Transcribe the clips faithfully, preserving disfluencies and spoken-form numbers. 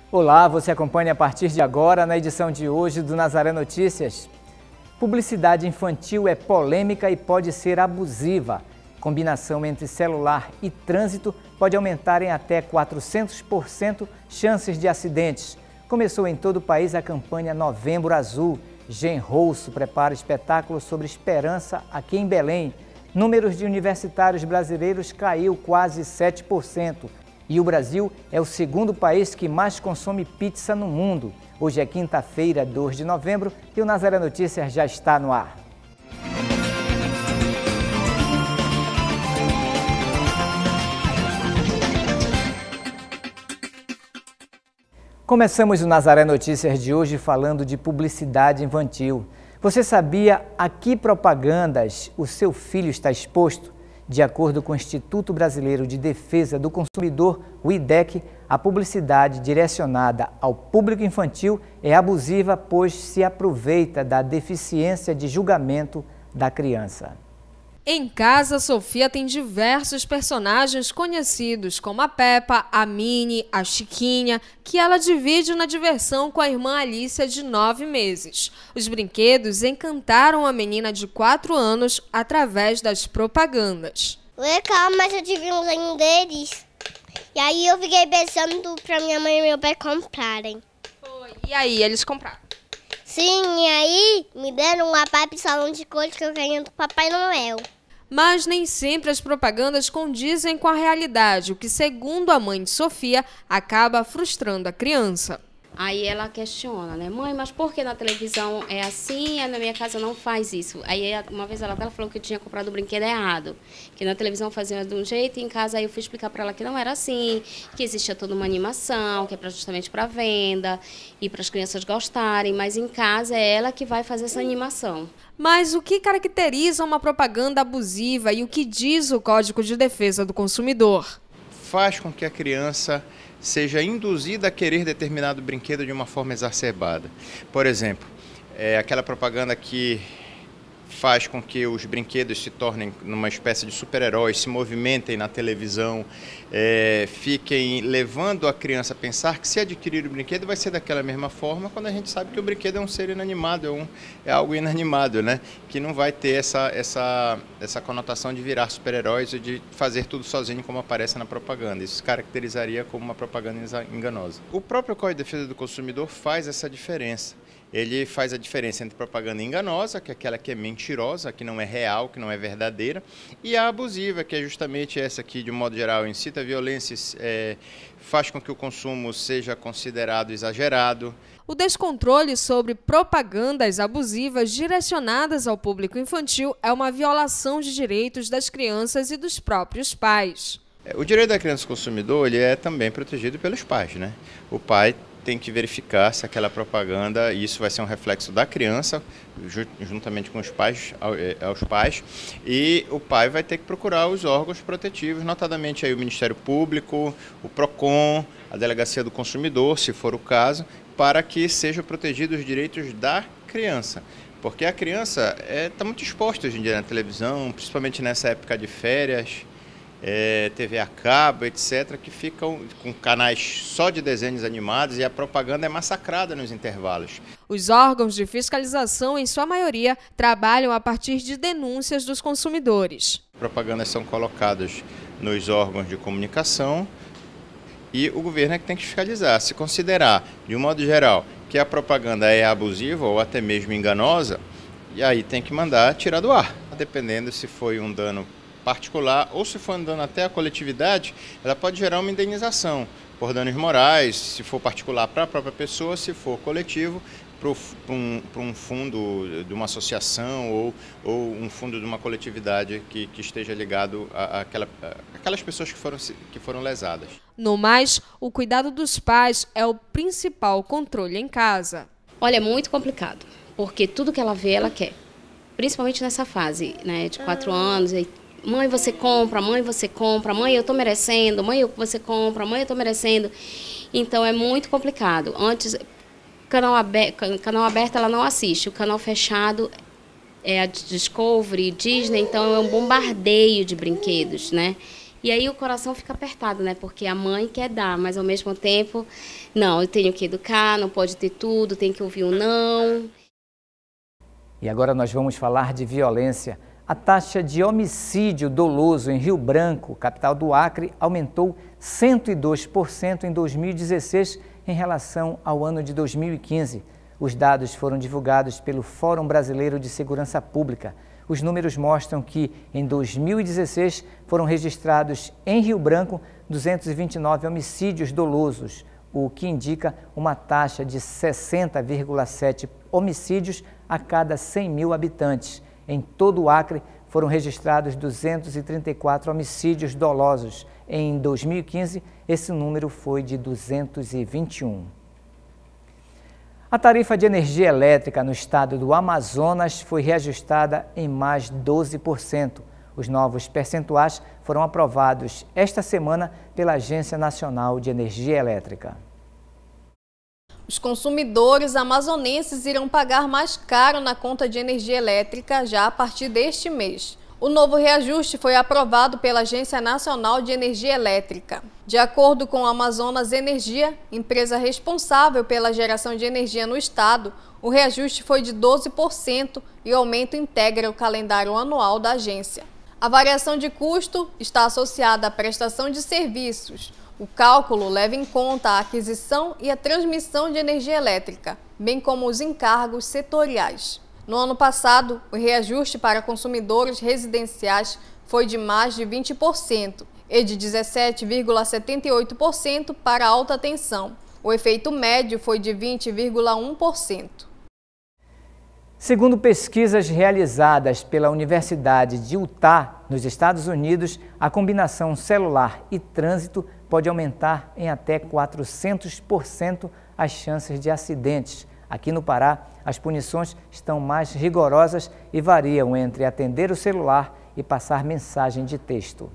Olá, você acompanha a partir de agora na edição de hoje do Nazaré Notícias. Publicidade infantil é polêmica e pode ser abusiva. Combinação entre celular e trânsito pode aumentar em até quatrocentos por cento chances de acidentes. Começou em todo o país a campanha Novembro Azul. Genrouço prepara espetáculo sobre esperança aqui em Belém. Números de universitários brasileiros caiu quase sete por cento. E o Brasil é o segundo país que mais consome pizza no mundo. Hoje é quinta-feira, dois de novembro, e o Nazaré Notícias já está no ar. Começamos o Nazaré Notícias de hoje falando de publicidade infantil. Você sabia a que propagandas o seu filho está exposto? De acordo com o Instituto Brasileiro de Defesa do Consumidor, o I D E C, a publicidade direcionada ao público infantil é abusiva, pois se aproveita da deficiência de julgamento da criança. Em casa, Sofia tem diversos personagens conhecidos, como a Peppa, a Minnie, a Chiquinha, que ela divide na diversão com a irmã Alicia, de nove meses. Os brinquedos encantaram a menina de quatro anos através das propagandas. Legal, mas eu tive um desenho deles. E aí eu fiquei pensando para minha mãe e meu pai comprarem. Foi. E aí, eles compraram? Sim, e aí me deram uma papa e salão de cores que eu ganhei do Papai Noel. Mas nem sempre as propagandas condizem com a realidade, o que, segundo a mãe de Sofia, acaba frustrando a criança. Aí ela questiona, né? Mãe, mas por que na televisão é assim e na minha casa não faz isso? Aí uma vez ela até falou que eu tinha comprado o brinquedo errado, que na televisão fazia de um jeito e em casa aí eu fui explicar para ela que não era assim, que existia toda uma animação, que é pra, justamente para venda e para as crianças gostarem, mas em casa é ela que vai fazer essa animação. Mas o que caracteriza uma propaganda abusiva e o que diz o Código de Defesa do Consumidor? Faz com que a criança seja induzida a querer determinado brinquedo de uma forma exacerbada. Por exemplo, é aquela propaganda que faz com que os brinquedos se tornem numa espécie de super-heróis, se movimentem na televisão, é, fiquem levando a criança a pensar que se adquirir o brinquedo vai ser daquela mesma forma, quando a gente sabe que o brinquedo é um ser inanimado, é, um, é algo inanimado, né? Que não vai ter essa, essa, essa conotação de virar super-heróis ou de fazer tudo sozinho como aparece na propaganda. Isso caracterizaria como uma propaganda enganosa. O próprio Código de Defesa do Consumidor faz essa diferença. Ele faz a diferença entre propaganda enganosa, que é aquela que é mentirosa, que não é real, que não é verdadeira, e a abusiva, que é justamente essa que, de um modo geral, incita a violência, é, faz com que o consumo seja considerado exagerado. O descontrole sobre propagandas abusivas direcionadas ao público infantil é uma violação de direitos das crianças e dos próprios pais. O direito da criança consumidor ele é também protegido pelos pais, né? O pai tem que verificar se aquela propaganda, e isso vai ser um reflexo da criança, juntamente com os pais, aos pais, e o pai vai ter que procurar os órgãos protetivos, notadamente aí o Ministério Público, o PROCON, a Delegacia do Consumidor, se for o caso, para que sejam protegidos os direitos da criança. Porque a criança está muito exposta hoje em dia na televisão, principalmente nessa época de férias, É, T V a cabo, etcétera, que ficam com canais só de desenhos animados e a propaganda é massacrada nos intervalos. Os órgãos de fiscalização, em sua maioria, trabalham a partir de denúncias dos consumidores. Propagandas são colocadas nos órgãos de comunicação e o governo é que tem que fiscalizar. Se considerar, de um modo geral, que a propaganda é abusiva ou até mesmo enganosa, e aí tem que mandar tirar do ar, dependendo se foi um dano particular ou se for andando até a coletividade, ela pode gerar uma indenização por danos morais, se for particular para a própria pessoa, se for coletivo, para um, para um fundo de uma associação ou, ou um fundo de uma coletividade que, que esteja ligado a, a aquela, a aquelas pessoas que foram, que foram lesadas. No mais, o cuidado dos pais é o principal controle em casa. Olha, é muito complicado, porque tudo que ela vê, ela quer. Principalmente nessa fase, né, de quatro anos, e mãe, você compra, mãe, você compra, mãe, eu tô merecendo, mãe, você compra, mãe, eu tô merecendo. Então é muito complicado. Antes, canal aberto, canal aberto ela não assiste, o canal fechado é a Discovery, Disney, então é um bombardeio de brinquedos, né? E aí o coração fica apertado, né? Porque a mãe quer dar, mas ao mesmo tempo, não, eu tenho que educar, não pode ter tudo, tem que ouvir o não. E agora nós vamos falar de violência. A taxa de homicídio doloso em Rio Branco, capital do Acre, aumentou cento e dois por cento em dois mil e dezesseis em relação ao ano de dois mil e quinze. Os dados foram divulgados pelo Fórum Brasileiro de Segurança Pública. Os números mostram que, em dois mil e dezesseis, foram registrados em Rio Branco duzentos e vinte e nove homicídios dolosos, o que indica uma taxa de sessenta vírgula sete homicídios a cada cem mil habitantes. Em todo o Acre, foram registrados duzentos e trinta e quatro homicídios dolosos. Em dois mil e quinze, esse número foi de duzentos e vinte e um. A tarifa de energia elétrica no estado do Amazonas foi reajustada em mais doze por cento. Os novos percentuais foram aprovados esta semana pela Agência Nacional de Energia Elétrica. Os consumidores amazonenses irão pagar mais caro na conta de energia elétrica já a partir deste mês. O novo reajuste foi aprovado pela Agência Nacional de Energia Elétrica. De acordo com a Amazonas Energia, empresa responsável pela geração de energia no estado, o reajuste foi de doze por cento e o aumento integra o calendário anual da agência. A variação de custo está associada à prestação de serviços. O cálculo leva em conta a aquisição e a transmissão de energia elétrica, bem como os encargos setoriais. No ano passado, o reajuste para consumidores residenciais foi de mais de vinte por cento e de dezessete vírgula setenta e oito por cento para a alta tensão. O efeito médio foi de vinte vírgula um por cento. Segundo pesquisas realizadas pela Universidade de Utah, nos Estados Unidos, a combinação celular e trânsito pode aumentar em até quatrocentos por cento as chances de acidentes. Aqui no Pará, as punições estão mais rigorosas e variam entre atender o celular e passar mensagem de texto.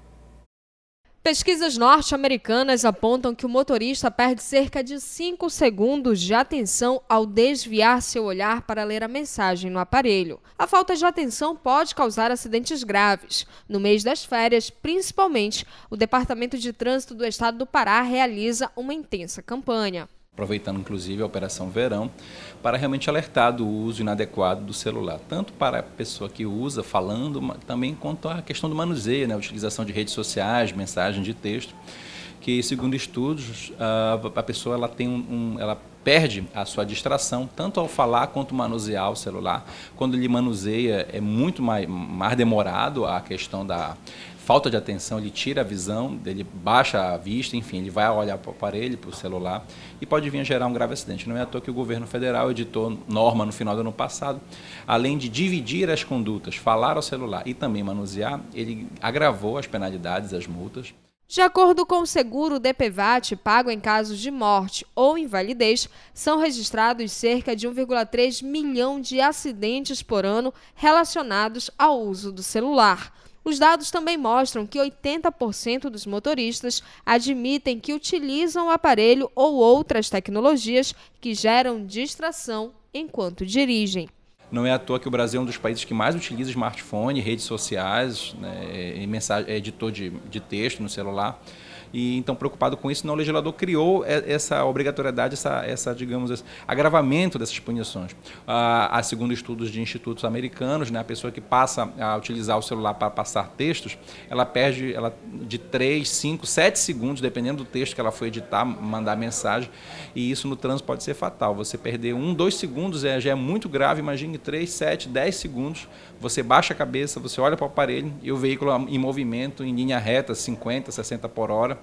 Pesquisas norte-americanas apontam que o motorista perde cerca de cinco segundos de atenção ao desviar seu olhar para ler a mensagem no aparelho. A falta de atenção pode causar acidentes graves. No mês das férias, principalmente, o Departamento de Trânsito do Estado do Pará realiza uma intensa campanha. Aproveitando inclusive a Operação Verão, para realmente alertar do uso inadequado do celular, tanto para a pessoa que usa falando, mas também quanto à questão do manuseio, né, a utilização de redes sociais, mensagem de texto, que segundo estudos, a pessoa ela tem um, um, ela perde a sua distração, tanto ao falar quanto manusear o celular. Quando ele manuseia é muito mais, mais demorado a questão da falta de atenção, ele tira a visão, ele baixa a vista, enfim, ele vai olhar para o aparelho, para o celular e pode vir a gerar um grave acidente. Não é à toa que o governo federal editou norma no final do ano passado, além de dividir as condutas, falar ao celular e também manusear, ele agravou as penalidades, as multas. De acordo com o seguro D P V A T pago em casos de morte ou invalidez, são registrados cerca de um vírgula três milhão de acidentes por ano relacionados ao uso do celular. Os dados também mostram que oitenta por cento dos motoristas admitem que utilizam o aparelho ou outras tecnologias que geram distração enquanto dirigem. Não é à toa que o Brasil é um dos países que mais utiliza smartphone, redes sociais, né, e mensagem, editor de, de texto no celular. E então, preocupado com isso, não, o legislador criou essa obrigatoriedade, essa, essa digamos, esse agravamento dessas punições. Ah, segundo estudos de institutos americanos, né, a pessoa que passa a utilizar o celular para passar textos, ela perde ela, de três, cinco, sete segundos, dependendo do texto que ela foi editar, mandar mensagem, e isso no trânsito pode ser fatal. Você perder um, dois segundos é, já é muito grave, imagine três, sete, dez segundos, você baixa a cabeça, você olha para o aparelho e o veículo em movimento, em linha reta, cinquenta, sessenta por hora,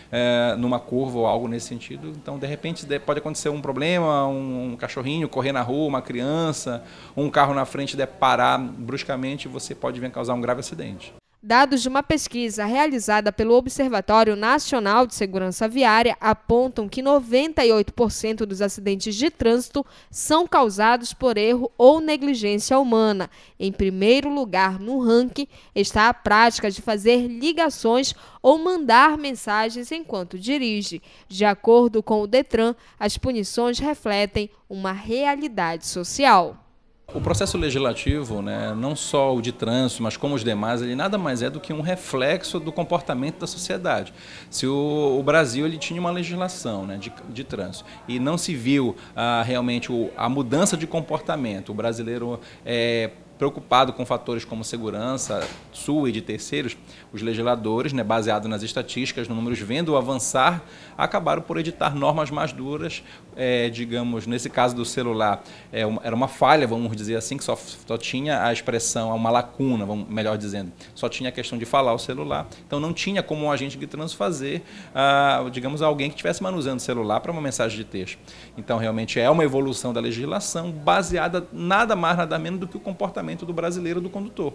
É, numa curva ou algo nesse sentido. Então, de repente, pode acontecer um problema, um, um cachorrinho correr na rua, uma criança, um carro na frente deve parar bruscamente e você pode vir a causar um grave acidente. Dados de uma pesquisa realizada pelo Observatório Nacional de Segurança Viária apontam que noventa e oito por cento dos acidentes de trânsito são causados por erro ou negligência humana. Em primeiro lugar no ranking está a prática de fazer ligações ou mandar mensagens enquanto dirige. De acordo com o Detran, as punições refletem uma realidade social. O processo legislativo, né, não só o de trânsito, mas como os demais, ele nada mais é do que um reflexo do comportamento da sociedade. Se o, o Brasil ele tinha uma legislação, né, de, de trânsito e não se viu ah, realmente o, a mudança de comportamento, o brasileiro é preocupado com fatores como segurança sua e de terceiros, os legisladores, né, baseados nas estatísticas, nos números, vendo avançar, acabaram por editar normas mais duras, é, digamos, nesse caso do celular, é, uma, era uma falha, vamos dizer assim, que só, só tinha a expressão, uma lacuna, vamos, melhor dizendo, só tinha a questão de falar o celular, então não tinha como um agente de trânsito fazer, ah, digamos, alguém que estivesse manuseando o celular para uma mensagem de texto. Então, realmente, é uma evolução da legislação baseada nada mais, nada menos do que o comportamento do brasileiro do condutor.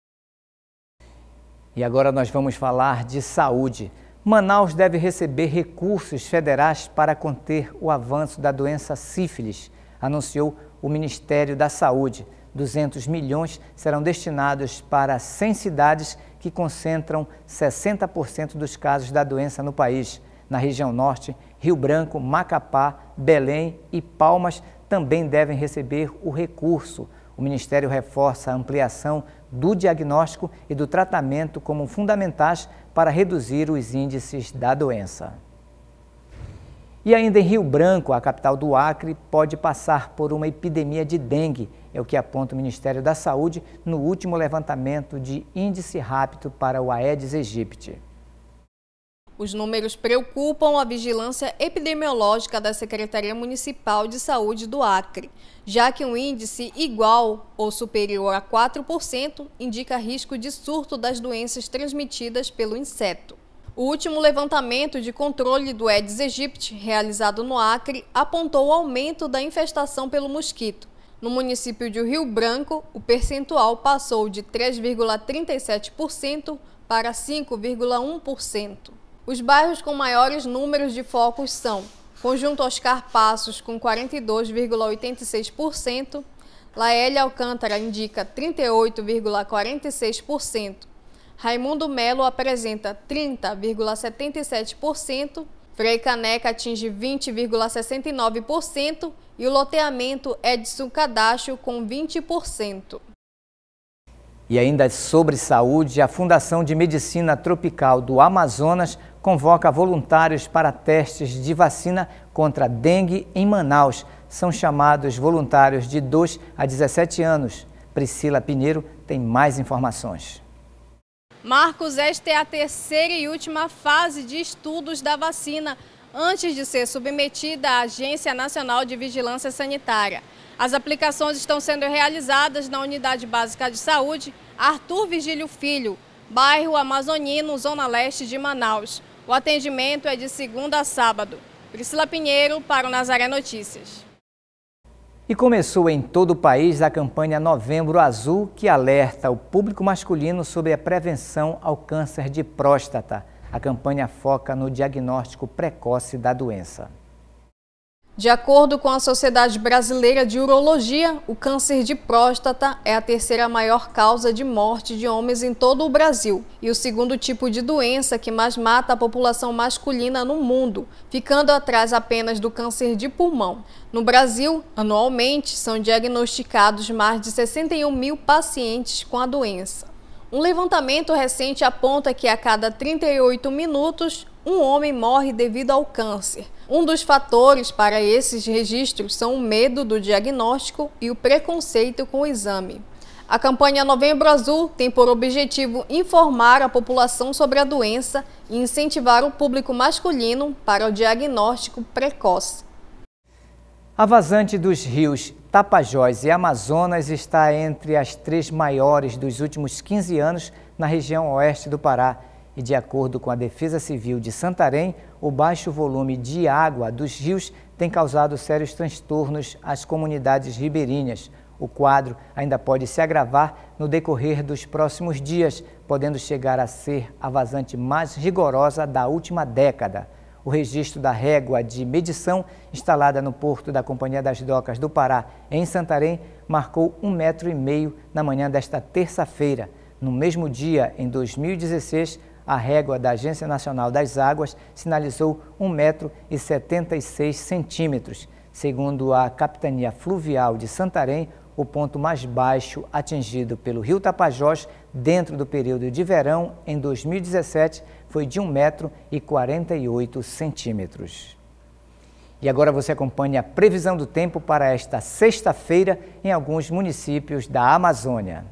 E agora nós vamos falar de saúde. Manaus deve receber recursos federais para conter o avanço da doença sífilis, anunciou o Ministério da Saúde. duzentos milhões serão destinados para cem cidades que concentram sessenta por cento dos casos da doença no país. Na região norte, Rio Branco, Macapá, Belém e Palmas também devem receber o recurso. O Ministério reforça a ampliação do diagnóstico e do tratamento como fundamentais para reduzir os índices da doença. E ainda em Rio Branco, a capital do Acre, pode passar por uma epidemia de dengue, é o que aponta o Ministério da Saúde no último levantamento de índice rápido para o Aedes aegypti. Os números preocupam a vigilância epidemiológica da Secretaria Municipal de Saúde do Acre, já que um índice igual ou superior a quatro por cento indica risco de surto das doenças transmitidas pelo inseto. O último levantamento de controle do Aedes aegypti, realizado no Acre, apontou o aumento da infestação pelo mosquito. No município de Rio Branco, o percentual passou de três vírgula trinta e sete por cento para cinco vírgula um por cento. Os bairros com maiores números de focos são Conjunto Oscar Passos, com quarenta e dois vírgula oitenta e seis por cento, Laélia Alcântara indica trinta e oito vírgula quarenta e seis por cento, Raimundo Melo apresenta trinta vírgula setenta e sete por cento, Frei Caneca atinge vinte vírgula sessenta e nove por cento e o loteamento Edson Cadacho com vinte por cento. E ainda sobre saúde, a Fundação de Medicina Tropical do Amazonas convoca voluntários para testes de vacina contra a dengue em Manaus. São chamados voluntários de dois a dezessete anos. Priscila Pinheiro tem mais informações. Marcos, esta é a terceira e última fase de estudos da vacina, antes de ser submetida à Agência Nacional de Vigilância Sanitária. As aplicações estão sendo realizadas na Unidade Básica de Saúde Arthur Vigílio Filho, bairro Amazonino, Zona Leste de Manaus. O atendimento é de segunda a sábado. Priscila Pinheiro para o Nazaré Notícias. E começou em todo o país a campanha Novembro Azul, que alerta o público masculino sobre a prevenção ao câncer de próstata. A campanha foca no diagnóstico precoce da doença. De acordo com a Sociedade Brasileira de Urologia, o câncer de próstata é a terceira maior causa de morte de homens em todo o Brasil e o segundo tipo de doença que mais mata a população masculina no mundo, ficando atrás apenas do câncer de pulmão. No Brasil, anualmente, são diagnosticados mais de sessenta e um mil pacientes com a doença. Um levantamento recente aponta que a cada trinta e oito minutos, um homem morre devido ao câncer. Um dos fatores para esses registros são o medo do diagnóstico e o preconceito com o exame. A campanha Novembro Azul tem por objetivo informar a população sobre a doença e incentivar o público masculino para o diagnóstico precoce. A vazante dos rios Tapajós e Amazonas está entre as três maiores dos últimos quinze anos na região oeste do Pará. E de acordo com a Defesa Civil de Santarém, o baixo volume de água dos rios tem causado sérios transtornos às comunidades ribeirinhas. O quadro ainda pode se agravar no decorrer dos próximos dias, podendo chegar a ser a vazante mais rigorosa da última década. O registro da régua de medição instalada no porto da Companhia das Docas do Pará, em Santarém, marcou um metro e meio na manhã desta terça-feira. No mesmo dia, em dois mil e dezesseis, a régua da Agência Nacional das Águas sinalizou um metro e setenta e seis centímetros. Segundo a Capitania Fluvial de Santarém, o ponto mais baixo atingido pelo rio Tapajós dentro do período de verão em dois mil e dezessete foi de um metro e quarenta e oito centímetros. E agora você acompanha a previsão do tempo para esta sexta-feira em alguns municípios da Amazônia.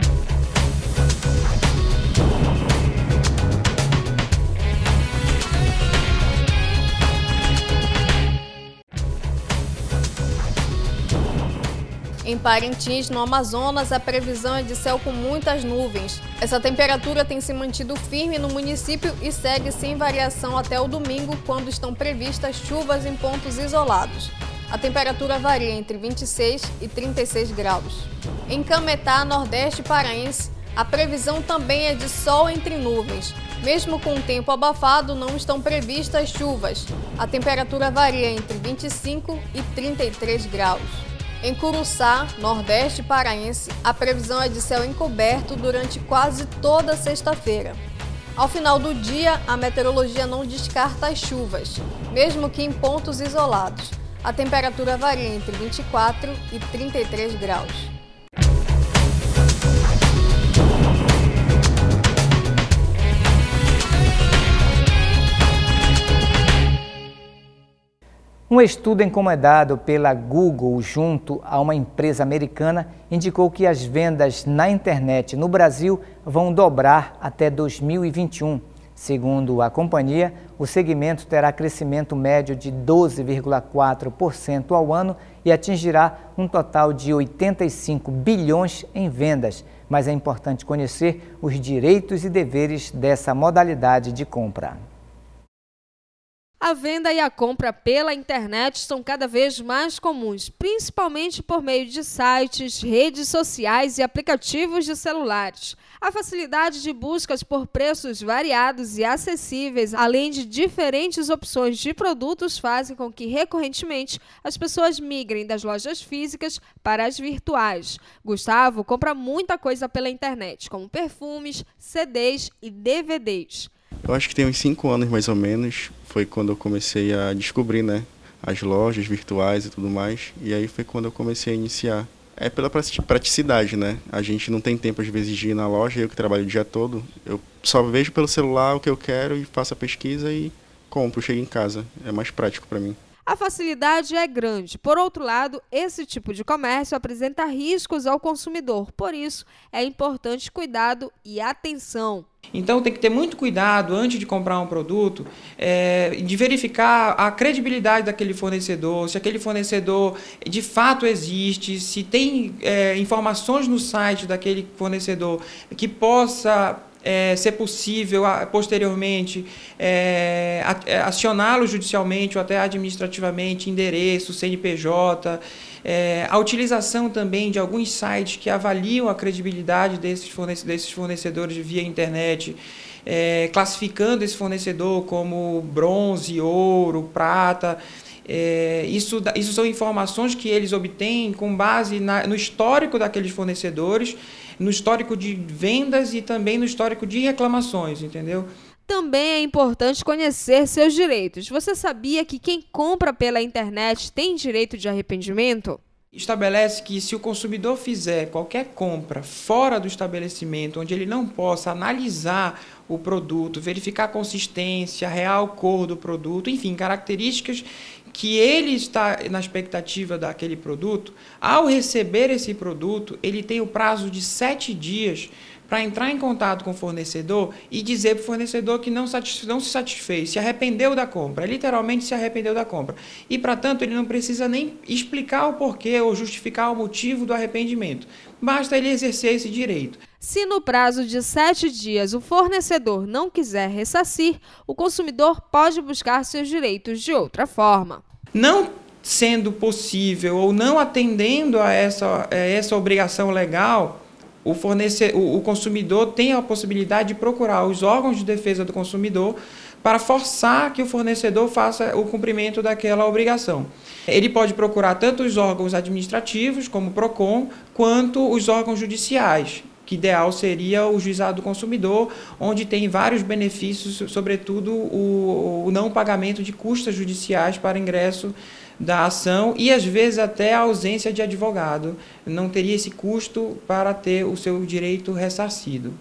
Em Parintins, no Amazonas, a previsão é de céu com muitas nuvens. Essa temperatura tem se mantido firme no município e segue sem variação até o domingo, quando estão previstas chuvas em pontos isolados. A temperatura varia entre vinte e seis e trinta e seis graus. Em Cametá, nordeste paraense, a previsão também é de sol entre nuvens. Mesmo com o tempo abafado, não estão previstas chuvas. A temperatura varia entre vinte e cinco e trinta e três graus. Em Curuçá, nordeste paraense, a previsão é de céu encoberto durante quase toda sexta-feira. Ao final do dia, a meteorologia não descarta as chuvas, mesmo que em pontos isolados. A temperatura varia entre vinte e quatro e trinta e três graus. Um estudo encomendado pela Google junto a uma empresa americana indicou que as vendas na internet no Brasil vão dobrar até dois mil e vinte e um. Segundo a companhia, o segmento terá crescimento médio de doze vírgula quatro por cento ao ano e atingirá um total de oitenta e cinco bilhões em vendas. Mas é importante conhecer os direitos e deveres dessa modalidade de compra. A venda e a compra pela internet são cada vez mais comuns, principalmente por meio de sites, redes sociais e aplicativos de celulares. A facilidade de buscas por preços variados e acessíveis, além de diferentes opções de produtos, fazem com que, recorrentemente, as pessoas migrem das lojas físicas para as virtuais. Gustavo compra muita coisa pela internet, como perfumes, C Ds e D V Ds. Eu acho que tem uns cinco anos, mais ou menos, foi quando eu comecei a descobrir, né, as lojas virtuais e tudo mais, e aí foi quando eu comecei a iniciar. É pela praticidade, né? A gente não tem tempo, às vezes, de ir na loja, eu que trabalho o dia todo, eu só vejo pelo celular o que eu quero e faço a pesquisa e compro, chego em casa. É mais prático para mim. A facilidade é grande. Por outro lado, esse tipo de comércio apresenta riscos ao consumidor. Por isso, é importante cuidado e atenção. Então tem que ter muito cuidado antes de comprar um produto, é, de verificar a credibilidade daquele fornecedor, se aquele fornecedor de fato existe, se tem é, informações no site daquele fornecedor que possa é, ser possível posteriormente é, acioná-lo judicialmente ou até administrativamente, endereço, C N P J. É, a utilização também de alguns sites que avaliam a credibilidade desses fornecedores via internet, é, classificando esse fornecedor como bronze, ouro, prata. É, isso, isso são informações que eles obtêm com base na, no histórico daqueles fornecedores, no histórico de vendas e também no histórico de reclamações, entendeu? Também é importante conhecer seus direitos. Você sabia que quem compra pela internet tem direito de arrependimento? Estabelece que se o consumidor fizer qualquer compra fora do estabelecimento, onde ele não possa analisar o produto, verificar a consistência, a real cor do produto, enfim, características que ele está na expectativa daquele produto, ao receber esse produto, ele tem o prazo de sete dias para entrar em contato com o fornecedor e dizer para o fornecedor que não, satisfe- não se satisfez, se arrependeu da compra, literalmente se arrependeu da compra. E, para tanto, ele não precisa nem explicar o porquê ou justificar o motivo do arrependimento. Basta ele exercer esse direito. Se no prazo de sete dias o fornecedor não quiser ressarcir, o consumidor pode buscar seus direitos de outra forma. Não sendo possível ou não atendendo a essa, a essa obrigação legal, O, fornece... o consumidor tem a possibilidade de procurar os órgãos de defesa do consumidor para forçar que o fornecedor faça o cumprimento daquela obrigação. Ele pode procurar tanto os órgãos administrativos, como o PROCON, quanto os órgãos judiciais, que ideal seria o juizado do consumidor, onde tem vários benefícios, sobretudo o, o não pagamento de custas judiciais para ingresso da ação e, às vezes, até a ausência de advogado. Não teria esse custo para ter o seu direito ressarcido.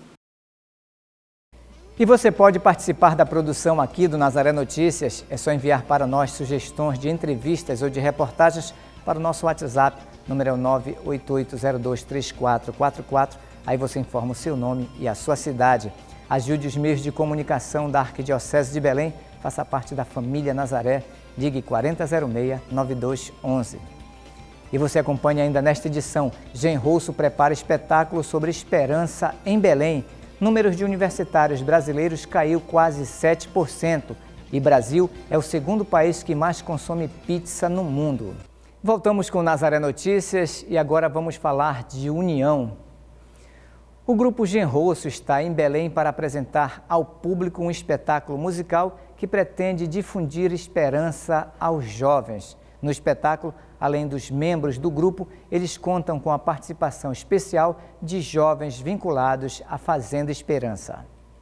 E você pode participar da produção aqui do Nazaré Notícias. É só enviar para nós sugestões de entrevistas ou de reportagens para o nosso WhatsApp, número nove oito oito zero dois três quatro quatro quatro. Aí você informa o seu nome e a sua cidade. Ajude os meios de comunicação da Arquidiocese de Belém. Faça parte da família Nazaré. Ligue quarenta zero seis, nove dois um um. E você acompanha ainda nesta edição. Genrosso prepara espetáculo sobre esperança em Belém. Números de universitários brasileiros caiu quase sete por cento. E Brasil é o segundo país que mais consome pizza no mundo. Voltamos com o Nazaré Notícias e agora vamos falar de união. O grupo Genrosso está em Belém para apresentar ao público um espetáculo musical que pretende difundir esperança aos jovens. No espetáculo, além dos membros do grupo, eles contam com a participação especial de jovens vinculados à Fazenda Esperança.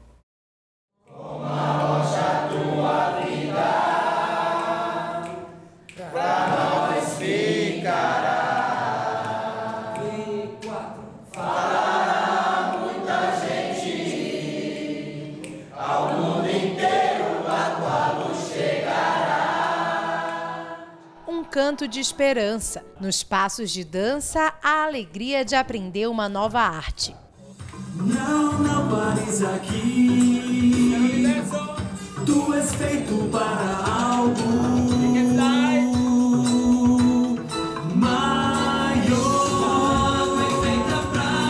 Uma rocha tua vida, pra nós ficará. E quatro, falará muita gente, ao mundo inteiro a tua luz chegará. Um canto de esperança. Nos passos de dança, a alegria de aprender uma nova arte. Não, não pares aqui. Tu és feito para algo maior. Feita pra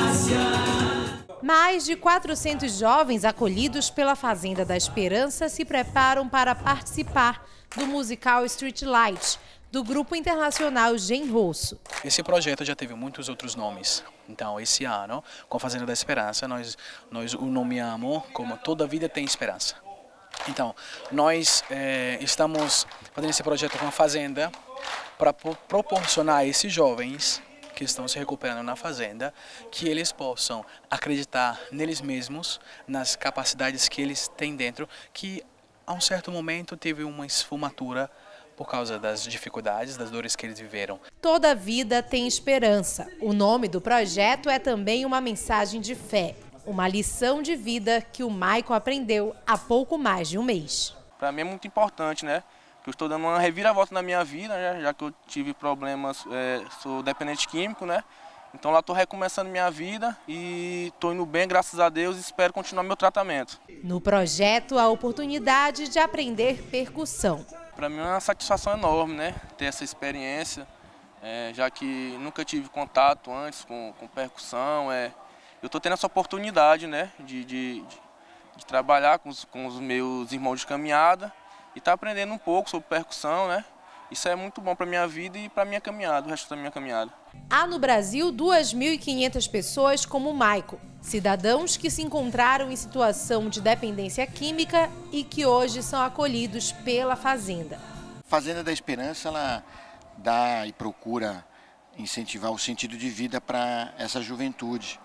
saciar. Mais de quatrocentos jovens acolhidos pela Fazenda da Esperança se preparam para participar do musical Street Light, do grupo internacional Genrosso. Esse projeto já teve muitos outros nomes. Então, esse ano, com a Fazenda da Esperança, nós, nós o nomeamos como Toda Vida Tem Esperança. Então, nós é, estamos fazendo esse projeto com a Fazenda para proporcionar a esses jovens que estão se recuperando na Fazenda, que eles possam acreditar neles mesmos, nas capacidades que eles têm dentro, que a um certo momento teve uma esfumatura por causa das dificuldades, das dores que eles viveram. Toda vida tem esperança. O nome do projeto é também uma mensagem de fé, uma lição de vida que o Maicon aprendeu há pouco mais de um mês. Para mim é muito importante, né? Eu estou dando uma reviravolta na minha vida, né? Já que eu tive problemas, é, sou dependente químico, né? Então lá estou recomeçando minha vida e estou indo bem, graças a Deus, e espero continuar meu tratamento. No projeto, a oportunidade de aprender percussão. Para mim é uma satisfação enorme, né? Ter essa experiência, é, já que nunca tive contato antes com, com percussão. É, eu estou tendo essa oportunidade, né? De, de, de, de trabalhar com os, com os meus irmãos de caminhada e estar tá aprendendo um pouco sobre percussão, né? Isso é muito bom para a minha vida e para a minha caminhada, o resto da minha caminhada. Há no Brasil duas mil e quinhentas pessoas como o Maicon, cidadãos que se encontraram em situação de dependência química e que hoje são acolhidos pela Fazenda. A Fazenda da Esperança, ela dá e procura incentivar o sentido de vida para essa juventude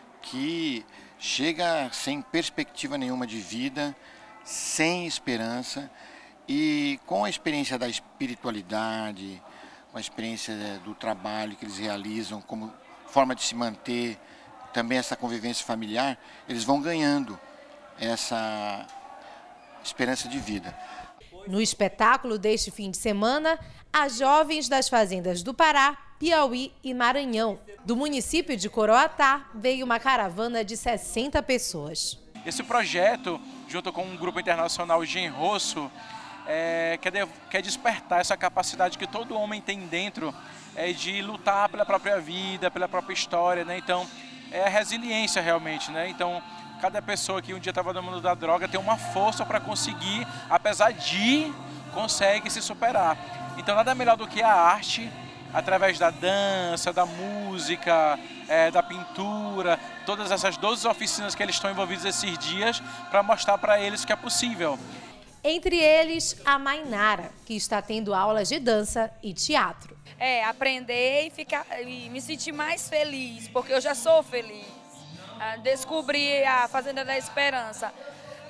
que chega sem perspectiva nenhuma de vida, sem esperança, e com a experiência da espiritualidade, com a experiência do trabalho que eles realizam como forma de se manter, também essa convivência familiar, eles vão ganhando essa esperança de vida. No espetáculo deste fim de semana, há jovens das fazendas do Pará, Piauí e Maranhão. Do município de Coroatá veio uma caravana de sessenta pessoas. Esse projeto, junto com um grupo internacional Genrosso, É, quer, de, quer despertar essa capacidade que todo homem tem dentro é, de lutar pela própria vida, pela própria história, né? Então, é a resiliência realmente, né? Então, cada pessoa que um dia estava no mundo da droga tem uma força para conseguir, apesar de, consegue se superar. Então, nada melhor do que a arte, através da dança, da música, é, da pintura, todas essas doze oficinas que eles estão envolvidos esses dias, para mostrar para eles que é possível. Entre eles, a Mainara, que está tendo aulas de dança e teatro. É, aprender e, ficar, e me sentir mais feliz, porque eu já sou feliz. Descobri a Fazenda da Esperança.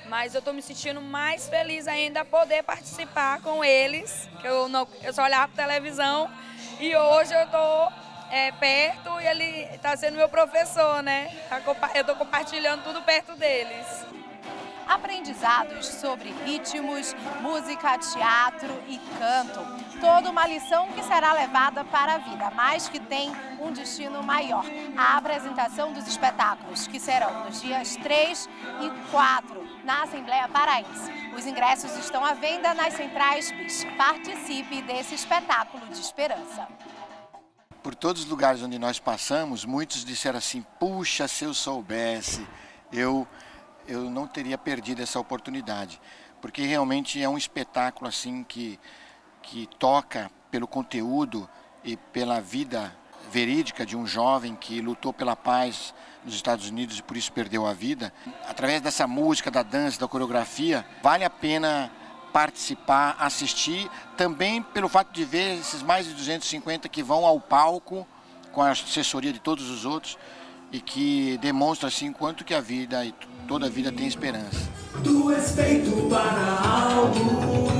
Mas eu estou me sentindo mais feliz ainda poder participar com eles, que eu, não, eu só olhava para televisão e hoje eu estou é, perto e ele está sendo meu professor, né? Eu estou compartilhando tudo perto deles. Aprendizados sobre ritmos, música, teatro e canto. Toda uma lição que será levada para a vida, mas que tem um destino maior. A apresentação dos espetáculos, que serão nos dias três e quatro, na Assembleia Paraense. Os ingressos estão à venda nas centrais Bis. Participe desse espetáculo de esperança. Por todos os lugares onde nós passamos, muitos disseram assim, puxa, se eu soubesse, eu... eu não teria perdido essa oportunidade, porque realmente é um espetáculo assim que, que toca pelo conteúdo e pela vida verídica de um jovem que lutou pela paz nos Estados Unidos e por isso perdeu a vida. Através dessa música, da dança, da coreografia, vale a pena participar, assistir, também pelo fato de ver esses mais de duzentos e cinquenta que vão ao palco com a assessoria de todos os outros e que demonstra assim quanto que a vida e toda a vida tem esperança. Tu és feito para algo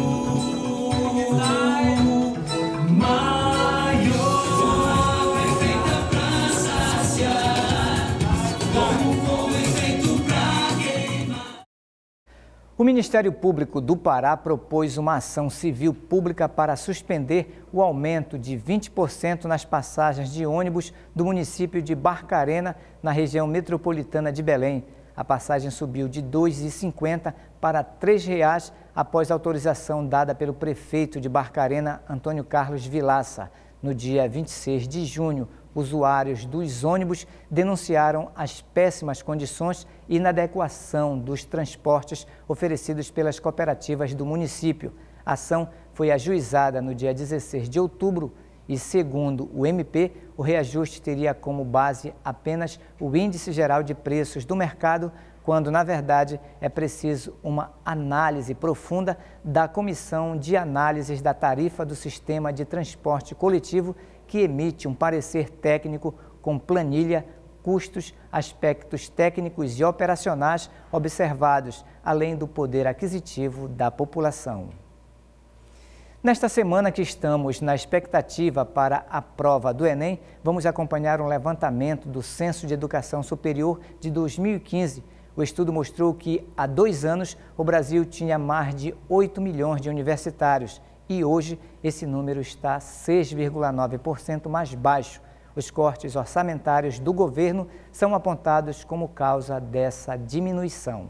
maior. É feita pra saciar, como fogo é feito pra queimar. O Ministério Público do Pará propôs uma ação civil pública para suspender o aumento de vinte por cento nas passagens de ônibus do município de Barcarena, na região metropolitana de Belém. A passagem subiu de dois reais e cinquenta centavos para três reais após autorização dada pelo prefeito de Barcarena, Antônio Carlos Vilaça. No dia vinte e seis de junho, usuários dos ônibus denunciaram as péssimas condições e inadequação dos transportes oferecidos pelas cooperativas do município. A ação foi ajuizada no dia dezesseis de outubro e, segundo o M P, o reajuste teria como base apenas o índice geral de preços do mercado, quando, na verdade, é preciso uma análise profunda da Comissão de Análises da Tarifa do Sistema de Transporte Coletivo, que emite um parecer técnico com planilha, custos, aspectos técnicos e operacionais observados, além do poder aquisitivo da população. Nesta semana que estamos na expectativa para a prova do Enem, vamos acompanhar um levantamento do Censo de Educação Superior de dois mil e quinze. O estudo mostrou que, há dois anos, o Brasil tinha mais de oito milhões de universitários e hoje esse número está seis vírgula nove por cento mais baixo. Os cortes orçamentários do governo são apontados como causa dessa diminuição.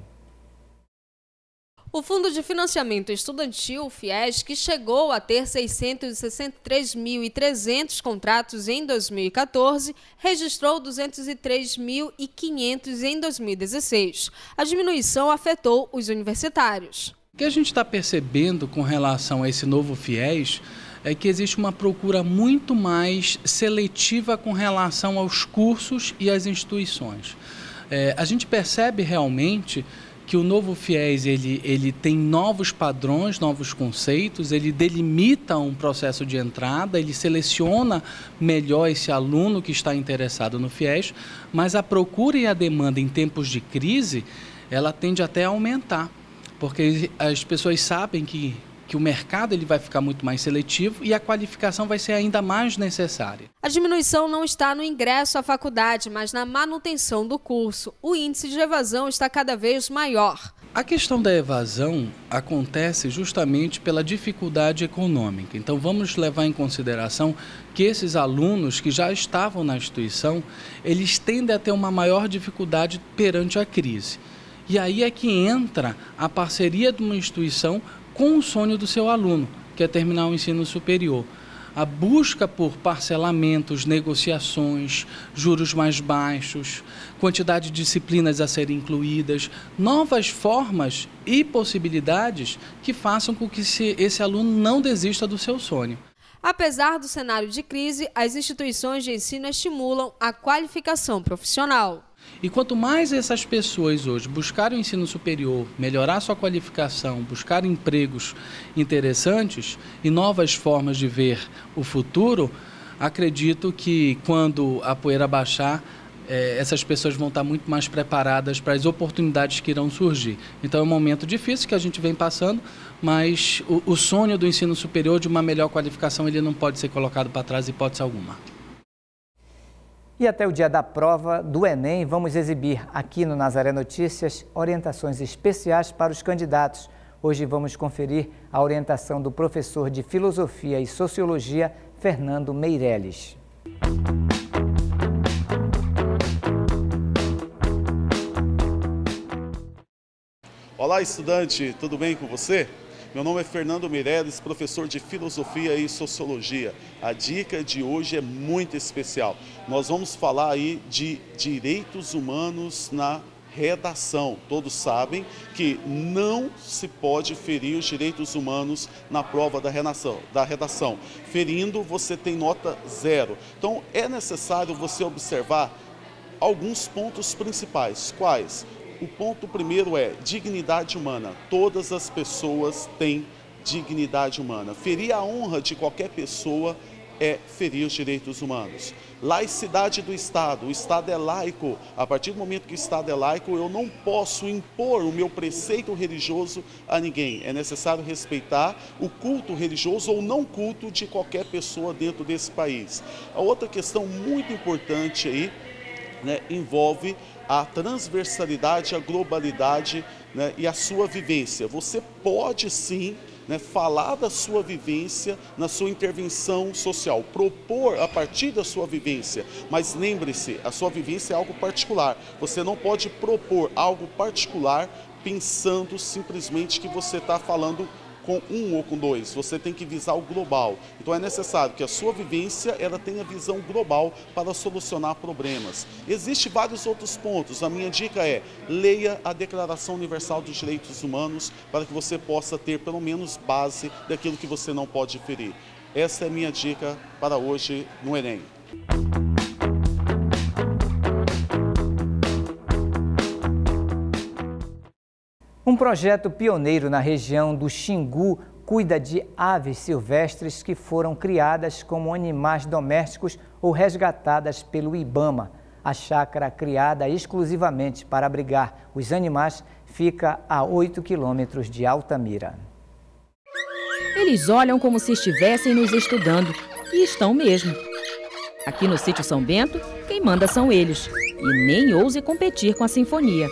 O Fundo de Financiamento Estudantil, FIES, que chegou a ter seiscentos e sessenta e três mil e trezentos contratos em dois mil e quatorze, registrou duzentos e três mil e quinhentos em dois mil e dezesseis. A diminuição afetou os universitários. O que a gente está percebendo com relação a esse novo FIES é que existe uma procura muito mais seletiva com relação aos cursos e às instituições. É, a gente percebe realmente que o novo FIES ele, ele tem novos padrões, novos conceitos, ele delimita um processo de entrada, ele seleciona melhor esse aluno que está interessado no FIES, mas a procura e a demanda em tempos de crise, ela tende até a aumentar, porque as pessoas sabem que que o mercado ele vai ficar muito mais seletivo e a qualificação vai ser ainda mais necessária. A diminuição não está no ingresso à faculdade, mas na manutenção do curso. O índice de evasão está cada vez maior. A questão da evasão acontece justamente pela dificuldade econômica. Então vamos levar em consideração que esses alunos que já estavam na instituição, eles tendem a ter uma maior dificuldade perante a crise. E aí é que entra a parceria de uma instituição com o sonho do seu aluno, que é terminar o ensino superior. A busca por parcelamentos, negociações, juros mais baixos, quantidade de disciplinas a serem incluídas, novas formas e possibilidades que façam com que esse aluno não desista do seu sonho. Apesar do cenário de crise, as instituições de ensino estimulam a qualificação profissional. E quanto mais essas pessoas hoje buscarem o ensino superior, melhorar sua qualificação, buscar empregos interessantes e novas formas de ver o futuro, acredito que quando a poeira baixar, é, essas pessoas vão estar muito mais preparadas para as oportunidades que irão surgir. Então é um momento difícil que a gente vem passando, mas o, o sonho do ensino superior de uma melhor qualificação ele não pode ser colocado para trás, hipótese alguma. E até o dia da prova do Enem, vamos exibir aqui no Nazaré Notícias orientações especiais para os candidatos. Hoje vamos conferir a orientação do professor de Filosofia e Sociologia, Fernando Meirelles. Olá, estudante, tudo bem com você? Meu nome é Fernando Meirelles, professor de Filosofia e Sociologia. A dica de hoje é muito especial. Nós vamos falar aí de direitos humanos na redação. Todos sabem que não se pode ferir os direitos humanos na prova da redação. Da redação. Ferindo, você tem nota zero. Então, é necessário você observar alguns pontos principais. Quais? O ponto primeiro é dignidade humana. Todas as pessoas têm dignidade humana. Ferir a honra de qualquer pessoa é ferir os direitos humanos. Laicidade do Estado. O Estado é laico. A partir do momento que o Estado é laico, eu não posso impor o meu preceito religioso a ninguém. É necessário respeitar o culto religioso ou não culto de qualquer pessoa dentro desse país. A outra questão muito importante aí, né, envolve a transversalidade, a globalidade, né, e a sua vivência. Você pode sim, né, falar da sua vivência na sua intervenção social, propor a partir da sua vivência, mas lembre-se, a sua vivência é algo particular. Você não pode propor algo particular pensando simplesmente que você está falando com um ou com dois, você tem que visar o global. Então é necessário que a sua vivência ela tenha visão global para solucionar problemas. Existem vários outros pontos. A minha dica é, leia a Declaração Universal dos Direitos Humanos para que você possa ter pelo menos base daquilo que você não pode ferir. Essa é a minha dica para hoje no Enem. Um projeto pioneiro na região do Xingu cuida de aves silvestres que foram criadas como animais domésticos ou resgatadas pelo IBAMA. A chácara, criada exclusivamente para abrigar os animais, fica a oito quilômetros de Altamira. Eles olham como se estivessem nos estudando, e estão mesmo. Aqui no sítio São Bento, quem manda são eles, e nem ouse competir com a sinfonia.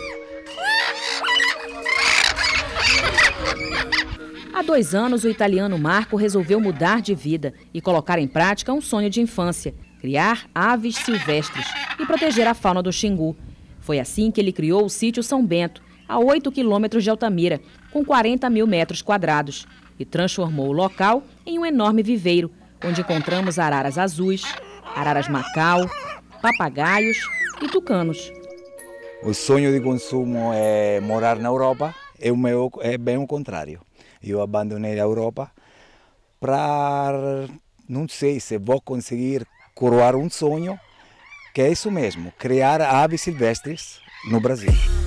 Há dois anos, o italiano Marco resolveu mudar de vida e colocar em prática um sonho de infância, criar aves silvestres e proteger a fauna do Xingu. Foi assim que ele criou o sítio São Bento, a oito quilômetros de Altamira, com quarenta mil metros quadrados, e transformou o local em um enorme viveiro, onde encontramos araras azuis, araras macau, papagaios e tucanos. O sonho de consumo é morar na Europa, é, o meu, é bem o contrário. Eu abandonei a Europa para, não sei se vou conseguir coroar um sonho, que é isso mesmo, criar aves silvestres no Brasil.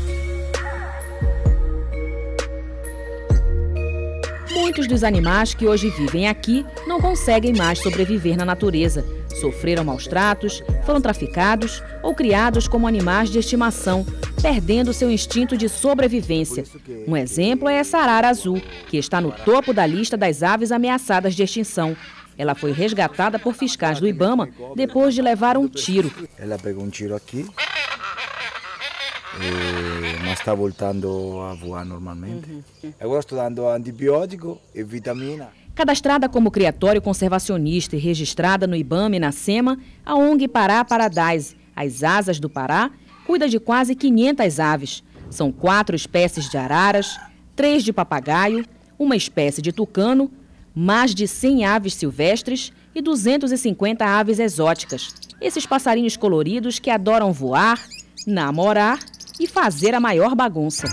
Muitos dos animais que hoje vivem aqui não conseguem mais sobreviver na natureza. Sofreram maus tratos, foram traficados ou criados como animais de estimação, perdendo seu instinto de sobrevivência. Um exemplo é essa arara azul, que está no topo da lista das aves ameaçadas de extinção. Ela foi resgatada por fiscais do IBAMA depois de levar um tiro. Ela pegou um tiro aqui, mas está voltando a voar normalmente. Uhum. Agora estou dando antibiótico e vitamina. Cadastrada como criatório conservacionista e registrada no IBAMA e na SEMA, a ONG Pará Paradise, As Asas do Pará, cuida de quase quinhentas aves. São quatro espécies de araras, três de papagaio, uma espécie de tucano, mais de cem aves silvestres e duzentas e cinquenta aves exóticas. Esses passarinhos coloridos que adoram voar, namorar e fazer a maior bagunça.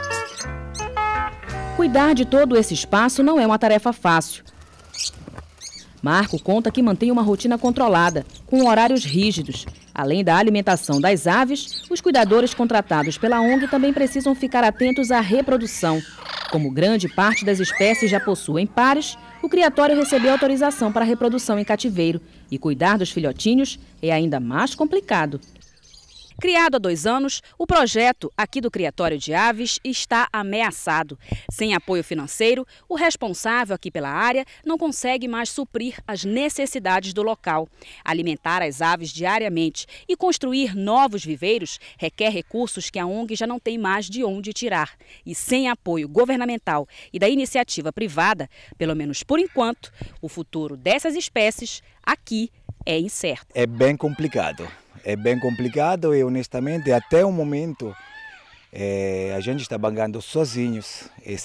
Cuidar de todo esse espaço não é uma tarefa fácil. Marco conta que mantém uma rotina controlada, com horários rígidos. Além da alimentação das aves, os cuidadores contratados pela ONG também precisam ficar atentos à reprodução. Como grande parte das espécies já possuem pares, o criatório recebeu autorização para a reprodução em cativeiro. E cuidar dos filhotinhos é ainda mais complicado. Criado há dois anos, o projeto aqui do Criatório de Aves está ameaçado. Sem apoio financeiro, o responsável aqui pela área não consegue mais suprir as necessidades do local. Alimentar as aves diariamente e construir novos viveiros requer recursos que a ONG já não tem mais de onde tirar. E sem apoio governamental e da iniciativa privada, pelo menos por enquanto, o futuro dessas espécies aqui é incerto. É bem complicado. É bem complicado e, honestamente, até o momento, é, a gente está bancando sozinhos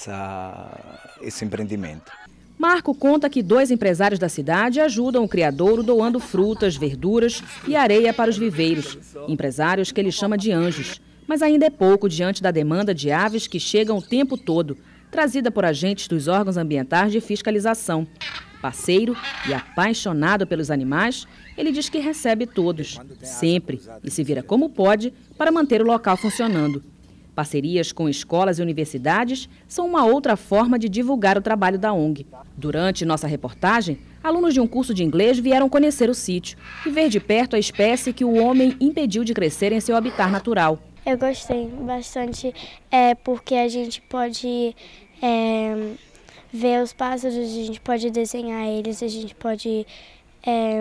essa, esse empreendimento. Marco conta que dois empresários da cidade ajudam o criadouro doando frutas, verduras e areia para os viveiros. Empresários que ele chama de anjos. Mas ainda é pouco diante da demanda de aves que chegam o tempo todo, trazida por agentes dos órgãos ambientais de fiscalização. Parceiro e apaixonado pelos animais, ele diz que recebe todos, sempre, e se vira como pode para manter o local funcionando. Parcerias com escolas e universidades são uma outra forma de divulgar o trabalho da ONG. Durante nossa reportagem, alunos de um curso de inglês vieram conhecer o sítio e ver de perto a espécie que o homem impediu de crescer em seu habitat natural. Eu gostei bastante, é, porque a gente pode é, ver os pássaros, a gente pode desenhar eles, a gente pode, é,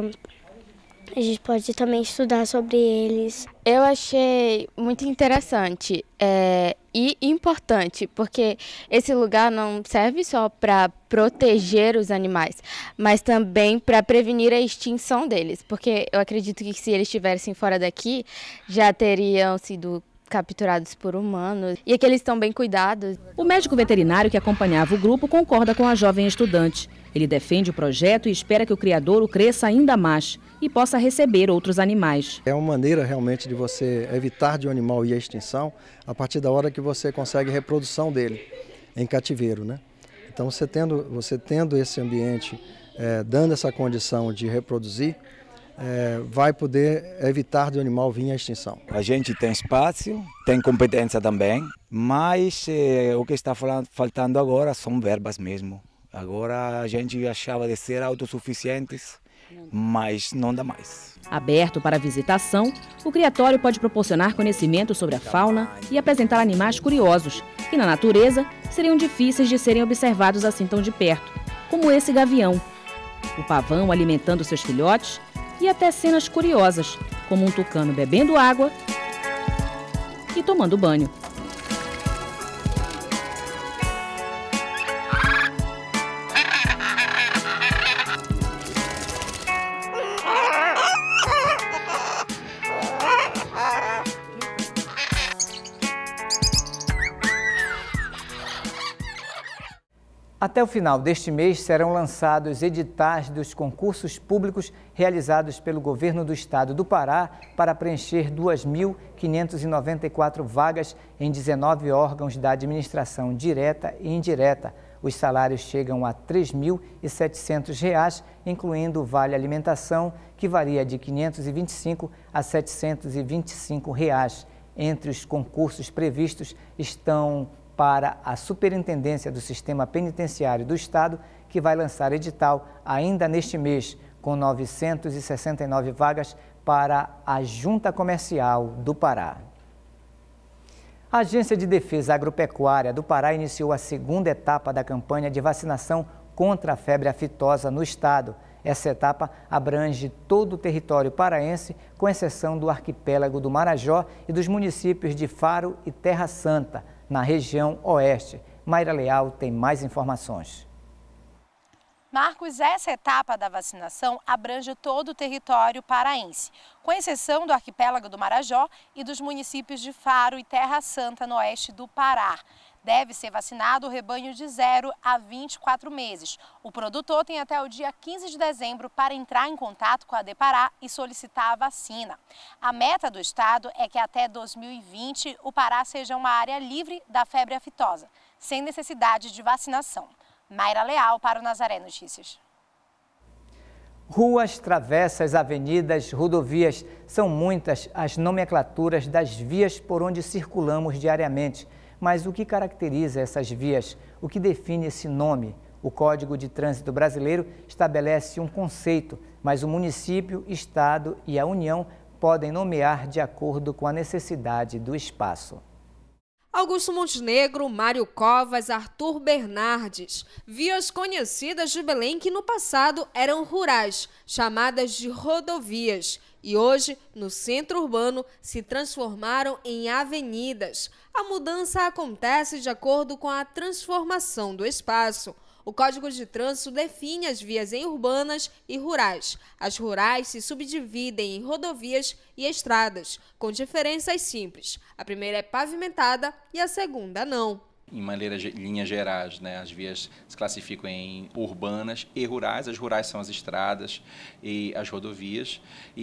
a gente pode também estudar sobre eles. Eu achei muito interessante é, e importante, porque esse lugar não serve só para proteger os animais, mas também para prevenir a extinção deles, porque eu acredito que se eles estivessem fora daqui, já teriam sido capturados por humanos e que eles estão bem cuidados. O médico veterinário que acompanhava o grupo concorda com a jovem estudante. Ele defende o projeto e espera que o criadouro cresça ainda mais e possa receber outros animais. É uma maneira realmente de você evitar de um animal ir à extinção a partir da hora que você consegue reprodução dele em cativeiro, né? Então você tendo, você tendo esse ambiente, é, dando essa condição de reproduzir, É, vai poder evitar do animal vir à extinção. A gente tem espaço, tem competência também, mas é, o que está faltando agora são verbas mesmo. Agora a gente achava de ser autossuficientes, mas não dá mais. Aberto para visitação, o criatório pode proporcionar conhecimento sobre a fauna e apresentar animais curiosos, que na natureza seriam difíceis de serem observados assim tão de perto, como esse gavião. O pavão alimentando seus filhotes e até cenas curiosas, como um tucano bebendo água e tomando banho. Até o final deste mês serão lançados editais dos concursos públicos realizados pelo Governo do Estado do Pará para preencher duas mil quinhentas e noventa e quatro vagas em dezenove órgãos da administração direta e indireta. Os salários chegam a três mil e setecentos reais, incluindo o Vale Alimentação, que varia de quinhentos e vinte e cinco a setecentos e vinte e cinco reais. Entre os concursos previstos estão para a Superintendência do Sistema Penitenciário do Estado, que vai lançar edital ainda neste mês, com novecentas e sessenta e nove vagas para a Junta Comercial do Pará. A Agência de Defesa Agropecuária do Pará iniciou a segunda etapa da campanha de vacinação contra a febre aftosa no estado. Essa etapa abrange todo o território paraense, com exceção do arquipélago do Marajó e dos municípios de Faro e Terra Santa, na região oeste. Mayra Leal tem mais informações. Marcos, essa etapa da vacinação abrange todo o território paraense, com exceção do arquipélago do Marajó e dos municípios de Faro e Terra Santa, no oeste do Pará. Deve ser vacinado o rebanho de zero a vinte e quatro meses. O produtor tem até o dia quinze de dezembro para entrar em contato com a Depará e solicitar a vacina. A meta do estado é que até dois mil e vinte o Pará seja uma área livre da febre aftosa, sem necessidade de vacinação. Mayra Leal para o Nazaré Notícias. Ruas, travessas, avenidas, rodovias, são muitas as nomenclaturas das vias por onde circulamos diariamente. Mas o que caracteriza essas vias? O que define esse nome? O Código de Trânsito Brasileiro estabelece um conceito, mas o município, estado e a União podem nomear de acordo com a necessidade do espaço. Augusto Montenegro, Mário Covas, Arthur Bernardes, vias conhecidas de Belém que no passado eram rurais, chamadas de rodovias, e hoje, no centro urbano, se transformaram em avenidas. A mudança acontece de acordo com a transformação do espaço. O Código de Trânsito define as vias em urbanas e rurais. As rurais se subdividem em rodovias e estradas, com diferenças simples. A primeira é pavimentada e a segunda não. Em maneira, linhas gerais, né, as vias se classificam em urbanas e rurais. As rurais são as estradas e as rodovias.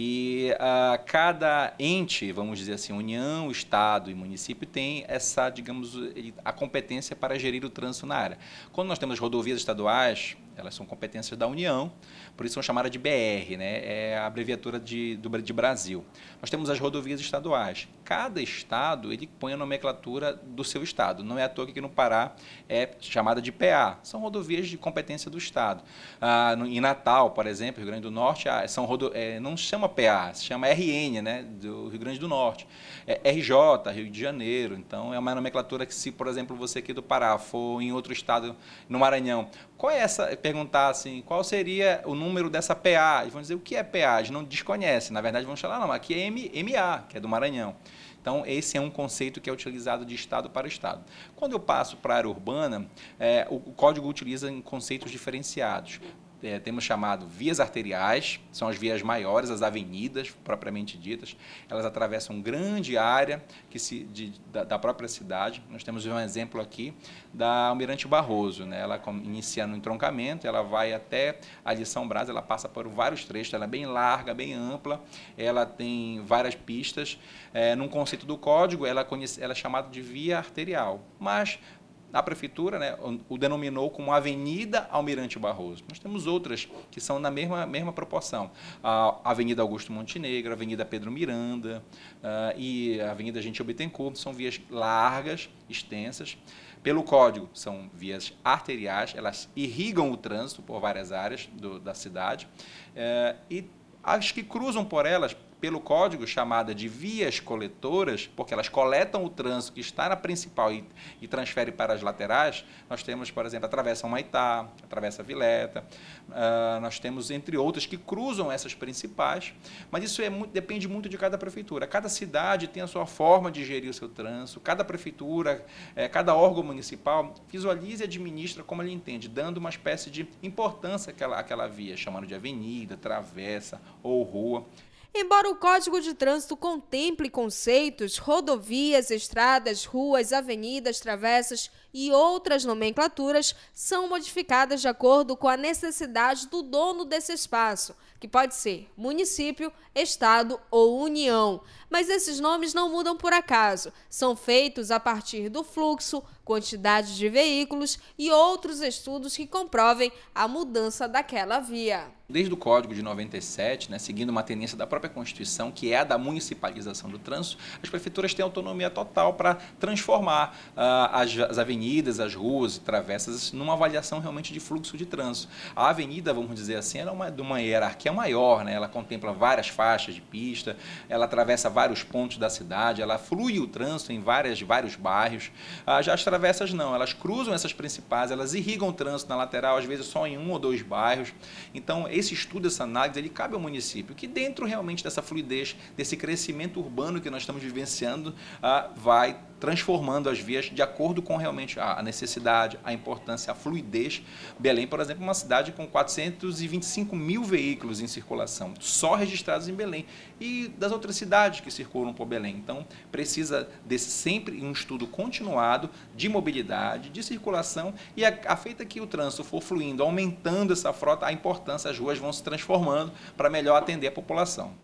E a, cada ente, vamos dizer assim, União, Estado e município, tem essa, digamos, a competência para gerir o trânsito na área. Quando nós temos rodovias estaduais, elas são competências da União, por isso são chamadas de B R, né? É a abreviatura de, do, de Brasil. Nós temos as rodovias estaduais. Cada estado ele põe a nomenclatura do seu estado. Não é à toa que aqui no Pará é chamada de P A. São rodovias de competência do estado. Ah, no, em Natal, por exemplo, Rio Grande do Norte, ah, são rodo, é, não se chama P A, se chama R N, né? Do Rio Grande do Norte. É R J, Rio de Janeiro. Então é uma nomenclatura que, se, por exemplo, você aqui do Pará for em outro estado, no Maranhão, qual é essa? Perguntar assim, qual seria o número dessa P A? Eles vão dizer o que é P A, eles não desconhecem. Na verdade, vão falar, não, aqui é M A, que é do Maranhão. Então, esse é um conceito que é utilizado de estado para estado. Quando eu passo para a área urbana, é, o, o código utiliza em conceitos diferenciados. É, temos chamado vias arteriais, são as vias maiores, as avenidas propriamente ditas. Elas atravessam grande área que se, de, da, da própria cidade. Nós temos um exemplo aqui da Almirante Barroso, né? Ela inicia no entroncamento, ela vai até ali São Brás, ela passa por vários trechos, ela é bem larga, bem ampla, ela tem várias pistas. É, num conceito do código, ela, conhece, ela é chamada de via arterial, mas a prefeitura, né, o denominou como Avenida Almirante Barroso. Nós temos outras que são na mesma, mesma proporção. A Avenida Augusto Montenegro, a Avenida Pedro Miranda uh, e a Avenida Gentil Bittencourt. São vias largas, extensas. Pelo código, são vias arteriais, elas irrigam o trânsito por várias áreas do, da cidade. Uh, e as que cruzam por elas, pelo código, chamada de vias coletoras, porque elas coletam o trânsito que está na principal e, e transfere para as laterais. Nós temos, por exemplo, a Travessa Humaitá, a Travessa Vileta, uh, nós temos, entre outras, que cruzam essas principais, mas isso é muito, depende muito de cada prefeitura. Cada cidade tem a sua forma de gerir o seu trânsito, cada prefeitura, eh, cada órgão municipal visualiza e administra como ele entende, dando uma espécie de importância àquela, àquela via, chamando de avenida, travessa ou rua. Embora o Código de Trânsito contemple conceitos, rodovias, estradas, ruas, avenidas, travessas e outras nomenclaturas são modificadas de acordo com a necessidade do dono desse espaço, que pode ser município, estado ou união. Mas esses nomes não mudam por acaso, são feitos a partir do fluxo, quantidade de veículos e outros estudos que comprovem a mudança daquela via. Desde o Código de noventa e sete, né, seguindo uma tendência da própria Constituição, que é a da municipalização do trânsito, as prefeituras têm autonomia total para transformar uh, as, as avenidas, as ruas e travessas numa avaliação realmente de fluxo de trânsito. A avenida, vamos dizer assim, ela é uma, de uma hierarquia maior, né? Ela contempla várias faixas de pista, ela atravessa vários pontos da cidade, ela flui o trânsito em várias, vários bairros. Uh, já as travessas não, elas cruzam essas principais, elas irrigam o trânsito na lateral, às vezes só em um ou dois bairros. Então, esse estudo, essa análise, ele cabe ao município, que dentro realmente dessa fluidez, desse crescimento urbano que nós estamos vivenciando, uh, vai transformando as vias de acordo com realmente a necessidade, a importância, a fluidez. Belém, por exemplo, é uma cidade com quatrocentos e vinte e cinco mil veículos em circulação, só registrados em Belém, e das outras cidades que circulam por Belém. Então, precisa desse sempre um estudo continuado de mobilidade, de circulação, e a, a feita que o trânsito for fluindo, aumentando essa frota, a importância, as ruas vão se transformando para melhor atender a população.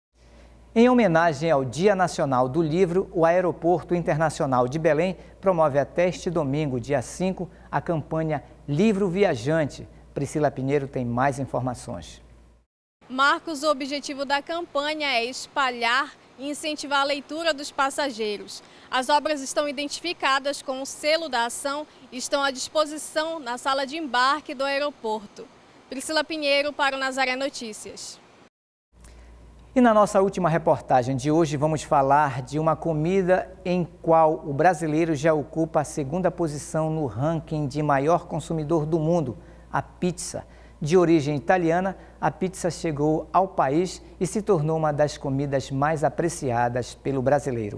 Em homenagem ao Dia Nacional do Livro, o Aeroporto Internacional de Belém promove até este domingo, dia cinco, a campanha Livro Viajante. Priscila Pinheiro tem mais informações. Marcos, o objetivo da campanha é espalhar e incentivar a leitura dos passageiros. As obras estão identificadas com o selo da ação e estão à disposição na sala de embarque do aeroporto. Priscila Pinheiro para o Nazaré Notícias. E na nossa última reportagem de hoje vamos falar de uma comida em qual o brasileiro já ocupa a segunda posição no ranking de maior consumidor do mundo, a pizza. De origem italiana, a pizza chegou ao país e se tornou uma das comidas mais apreciadas pelo brasileiro.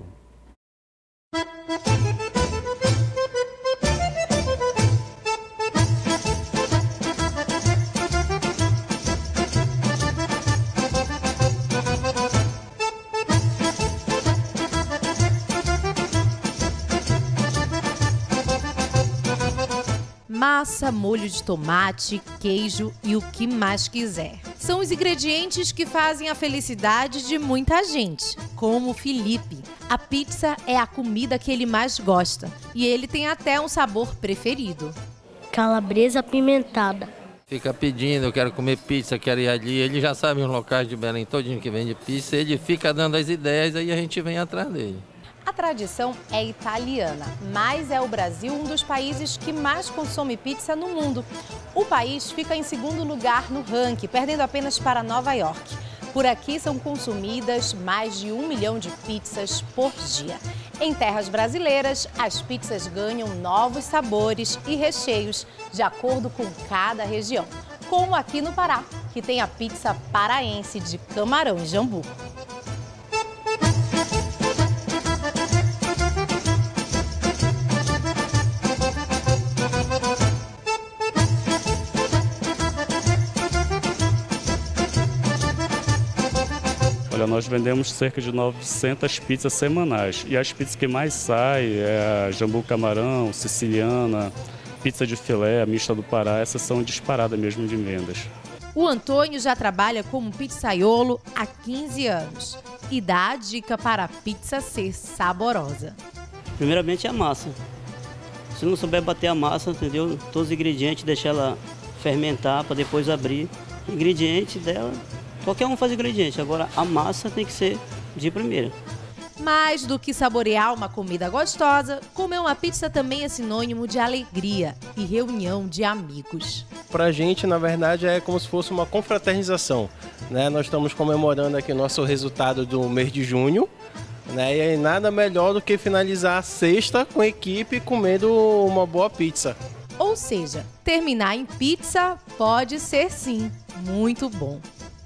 Massa, molho de tomate, queijo e o que mais quiser. São os ingredientes que fazem a felicidade de muita gente, como o Felipe. A pizza é a comida que ele mais gosta e ele tem até um sabor preferido. Calabresa apimentada. Fica pedindo, eu quero comer pizza, quero ir ali. Ele já sabe os locais de Belém todinho que vende pizza, ele fica dando as ideias, aí a gente vem atrás dele. A tradição é italiana, mas é o Brasil um dos países que mais consome pizza no mundo. O país fica em segundo lugar no ranking, perdendo apenas para Nova York. Por aqui são consumidas mais de um milhão de pizzas por dia. Em terras brasileiras, as pizzas ganham novos sabores e recheios de acordo com cada região, como aqui no Pará, que tem a pizza paraense de camarão e jambu. Olha, nós vendemos cerca de novecentas pizzas semanais e as pizzas que mais saem é a jambu camarão, siciliana, pizza de filé, a mista do Pará, essas são disparadas mesmo de vendas. O Antônio já trabalha como pizzaiolo há quinze anos e dá a dica para a pizza ser saborosa. Primeiramente é a massa. Se não souber bater a massa, entendeu? Todos os ingredientes, deixar ela fermentar para depois abrir. Ingrediente dela, qualquer um faz ingrediente, agora a massa tem que ser de primeira. Mais do que saborear uma comida gostosa, comer uma pizza também é sinônimo de alegria e reunião de amigos. Pra gente, na verdade, é como se fosse uma confraternização, né? Nós estamos comemorando aqui o nosso resultado do mês de junho, né? E aí nada melhor do que finalizar a sexta com a equipe comendo uma boa pizza. Ou seja, terminar em pizza pode ser sim muito bom.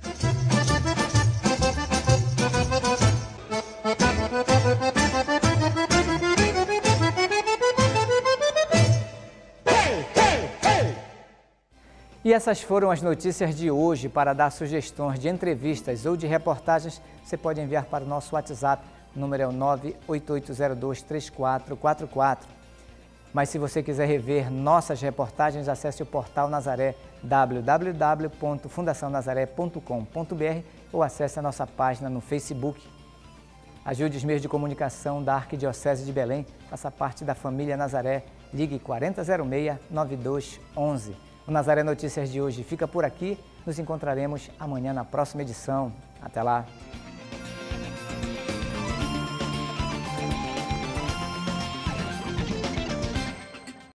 E essas foram as notícias de hoje. Para dar sugestões de entrevistas ou de reportagens, você pode enviar para o nosso WhatsApp. O número é o nove oito oito zero dois três quatro quatro quatro. Mas se você quiser rever nossas reportagens, acesse o portal Nazaré, w w w ponto fundação nazaré ponto com ponto b r, ou acesse a nossa página no Facebook. Ajude os meios de comunicação da Arquidiocese de Belém. Faça parte da família Nazaré. Ligue quarenta zero seis, nove dois um um. O Nazaré Notícias de hoje fica por aqui. Nos encontraremos amanhã na próxima edição. Até lá!